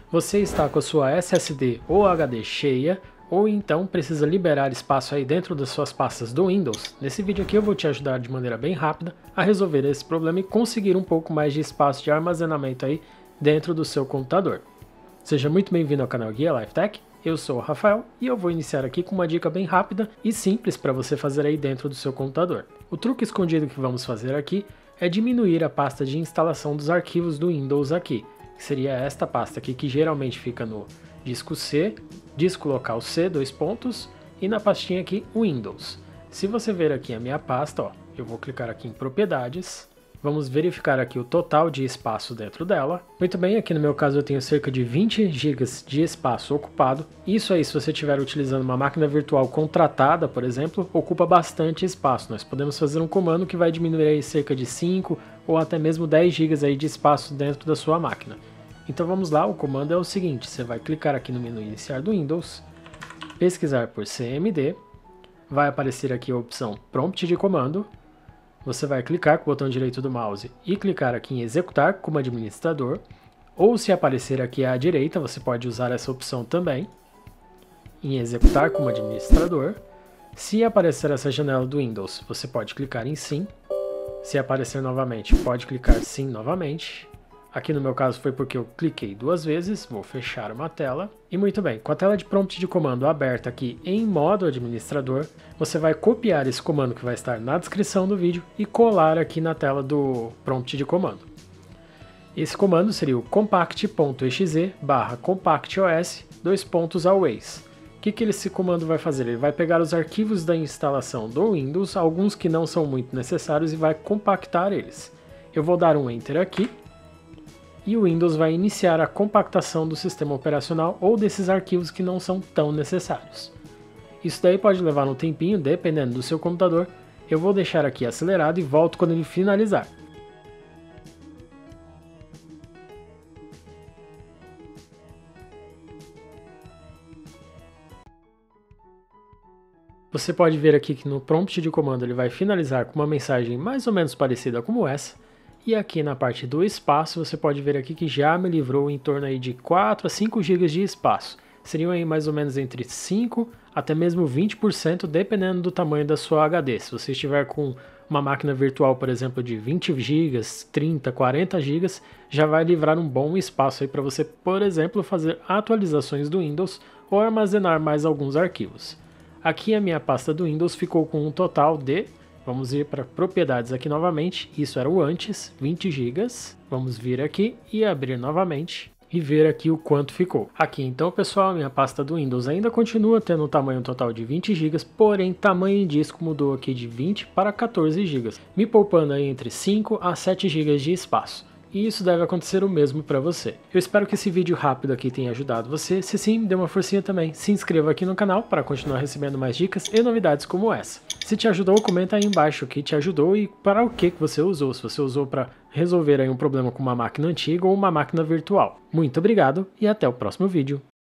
você está com a sua SSD ou HD cheia, ou então precisa liberar espaço aí dentro das suas pastas do Windows. Nesse vídeo aqui eu vou te ajudar de maneira bem rápida a resolver esse problema e conseguir um pouco mais de espaço de armazenamento aí dentro do seu computador. Seja muito bem-vindo ao canal Guia LifeTech, eu sou o Rafael e eu vou iniciar aqui com uma dica bem rápida e simples para você fazer aí dentro do seu computador. O truque escondido que vamos fazer aqui é diminuir a pasta de instalação dos arquivos do Windows aqui, que seria esta pasta aqui que geralmente fica no disco C, disco local C, e na pastinha aqui Windows. Se você ver aqui a minha pasta, ó, eu vou clicar aqui em propriedades, vamos verificar aqui o total de espaço dentro dela. Muito bem, aqui no meu caso eu tenho cerca de 20 GB de espaço ocupado. Isso aí, se você estiver utilizando uma máquina virtual contratada, por exemplo, ocupa bastante espaço. Nós podemos fazer um comando que vai diminuir aí cerca de 5 ou até mesmo 10 GB aí de espaço dentro da sua máquina. Então vamos lá, o comando é o seguinte, você vai clicar aqui no menu iniciar do Windows, pesquisar por CMD, vai aparecer aqui a opção prompt de comando. Você vai clicar com o botão direito do mouse e clicar aqui em executar como administrador, ou se aparecer aqui à direita, você pode usar essa opção também, em executar como administrador. Se aparecer essa janela do Windows, você pode clicar em sim. Se aparecer novamente, pode clicar sim novamente. Aqui no meu caso foi porque eu cliquei duas vezes, vou fechar uma tela. E muito bem, com a tela de prompt de comando aberta aqui em modo administrador, você vai copiar esse comando que vai estar na descrição do vídeo e colar aqui na tela do prompt de comando. Esse comando seria o compact.exe/compactos:2.always. O que esse comando vai fazer? Ele vai pegar os arquivos da instalação do Windows, alguns que não são muito necessários, e vai compactar eles. Eu vou dar um Enter aqui. E o Windows vai iniciar a compactação do sistema operacional ou desses arquivos que não são tão necessários. Isso daí pode levar um tempinho, dependendo do seu computador. Eu vou deixar aqui acelerado e volto quando ele finalizar. Você pode ver aqui que no prompt de comando ele vai finalizar com uma mensagem mais ou menos parecida como essa. E aqui na parte do espaço, você pode ver aqui que já me livrou em torno aí de 4 a 5 GB de espaço. Seriam aí mais ou menos entre 5 até mesmo 20%, dependendo do tamanho da sua HD. Se você estiver com uma máquina virtual, por exemplo, de 20 GB, 30, 40 GB, já vai livrar um bom espaço aí para você, por exemplo, fazer atualizações do Windows ou armazenar mais alguns arquivos. Aqui a minha pasta do Windows ficou com um total de... Vamos ir para propriedades aqui novamente, isso era o antes, 20 GB. Vamos vir aqui e abrir novamente e ver aqui o quanto ficou. Aqui então, pessoal, minha pasta do Windows ainda continua tendo um tamanho total de 20 GB, porém tamanho em disco mudou aqui de 20 para 14 GB, me poupando aí entre 5 a 7 GB de espaço. E isso deve acontecer o mesmo para você. Eu espero que esse vídeo rápido aqui tenha ajudado você. Se sim, dê uma forcinha também. Se inscreva aqui no canal para continuar recebendo mais dicas e novidades como essa. Se te ajudou, comenta aí embaixo o que te ajudou e para o que você usou. Se você usou para resolver aí um problema com uma máquina antiga ou uma máquina virtual. Muito obrigado e até o próximo vídeo.